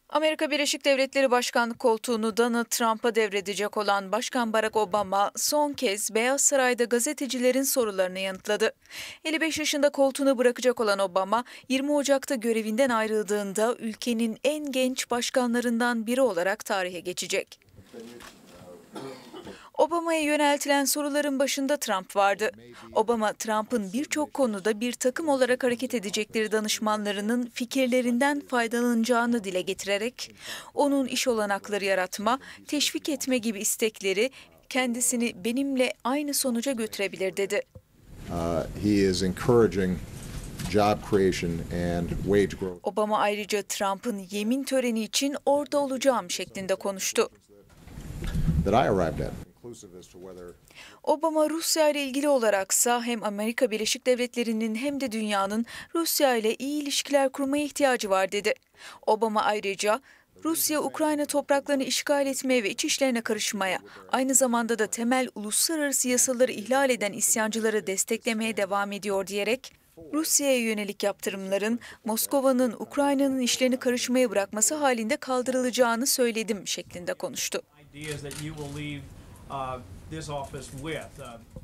Amerika Birleşik Devletleri Başkanlık koltuğunu Donald Trump'a devredecek olan Başkan Barack Obama son kez Beyaz Saray'da gazetecilerin sorularını yanıtladı. 55 yaşında koltuğunu bırakacak olan Obama, 20 Ocak'ta görevinden ayrıldığında ülkenin en genç başkanlarından biri olarak tarihe geçecek. Obama'ya yöneltilen soruların başında Trump vardı. Obama, Trump'ın birçok konuda bir takım olarak hareket edecekleri danışmanlarının fikirlerinden faydalanacağını dile getirerek, onun iş olanakları yaratma, teşvik etme gibi istekleri kendisini benimle aynı sonuca götürebilir dedi. He is encouraging job creation and wage growth. Obama ayrıca Trump'ın yemin töreni için orada olacağım şeklinde konuştu. That I arrived at. Obama, Rusya ile ilgili olaraksa hem Amerika Birleşik Devletleri'nin hem de dünyanın Rusya ile iyi ilişkiler kurmaya ihtiyacı var dedi. Obama ayrıca Rusya, Ukrayna topraklarını işgal etmeye ve iç işlerine karışmaya, aynı zamanda da temel uluslararası yasaları ihlal eden isyancıları desteklemeye devam ediyor diyerek, Rusya'ya yönelik yaptırımların Moskova'nın Ukrayna'nın işlerini karışmaya bırakması halinde kaldırılacağını söyledim şeklinde konuştu. This office with.